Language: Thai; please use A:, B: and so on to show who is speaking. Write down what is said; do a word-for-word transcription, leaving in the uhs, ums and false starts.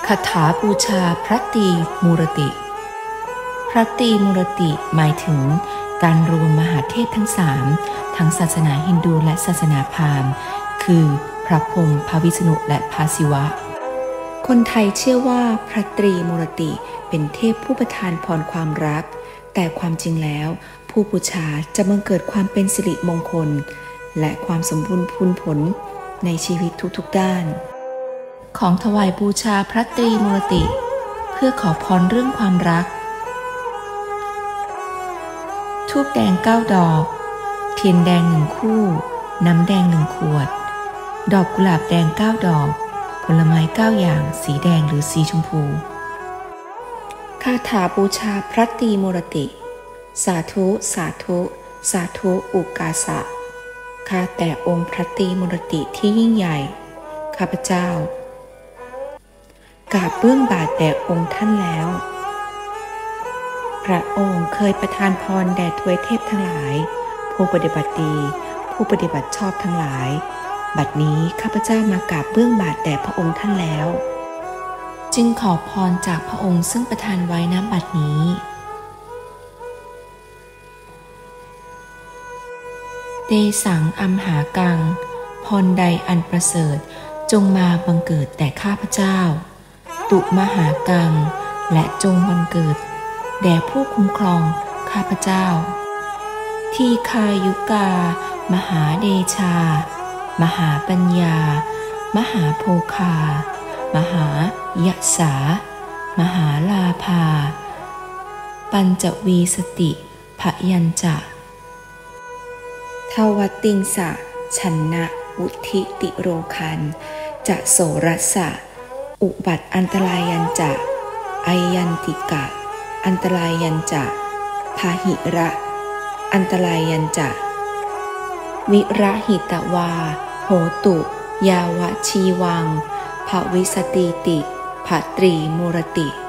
A: คาถาบูชาพระตรีมูรติพระตรีมูรติหมายถึงการรวมมหาเทพทั้งสามทั้งศาสนาฮินดูและศาสนาพราหมณ์คือพระพรหมพระวิษณุและพระศิวะคนไทยเชื่อว่าพระตรีมูรติเป็นเทพผู้ประทานพรความรักแต่ความจริงแล้วผู้บูชาจะบังเกิดความเป็นสิริมงคลและความสมบูรณ์พูนผลในชีวิตทุกๆด้านของถวายบูชาพระตรีมูรติเพื่อขอพรเรื่องความรักธูปแดงเก้าดอกเทียนแดงหนึ่งคู่น้ำแดงหนึ่งขวดดอกกุหลาบแดงเก้าดอกผลไม้เก้าอย่างสีแดงหรือสีชมพูคาถาบูชาพระตรีมูรติสาธุสาธุสาธุอุกาสะข้าแต่องค์พระตรีมูรติที่ยิ่งใหญ่ข้าพเจ้ากราบเบื้องบาทแด่องค์ท่านแล้วพระองค์เคยประทานพรแด่ทวยเทพทั้งหลายผู้ปฏิบัติดีผู้ปฏิบัติชอบทั้งหลายบัดนี้ข้าพเจ้ามากราบเบื้องบาทแด่พระองค์ท่านแล้วจึงขอพรจากพระองค์ซึ่งประทานไว้ณบัดนี้เตสังอัมหากังพรใดอันประเสริฐจงมาบังเกิดแต่ข้าพเจ้าตุมหากังและจงบังเกิดแด่ผู้คุ้มครองข้าพเจ้าทีคายุกามหาเดชามหาปัญญามหาโภคามหายสามหาลาภาปัญจวีสติพยัญจะทวติงสะชันนะวุธิติโรคันจะโสรัสสะอุบัติอันตรายัญจะไอยันติกะอันตรายัญจะพาหิระอันตรายัญจะวิระหิตวาโหตุยาวะชีวังภวิสติติภตรีมูรติ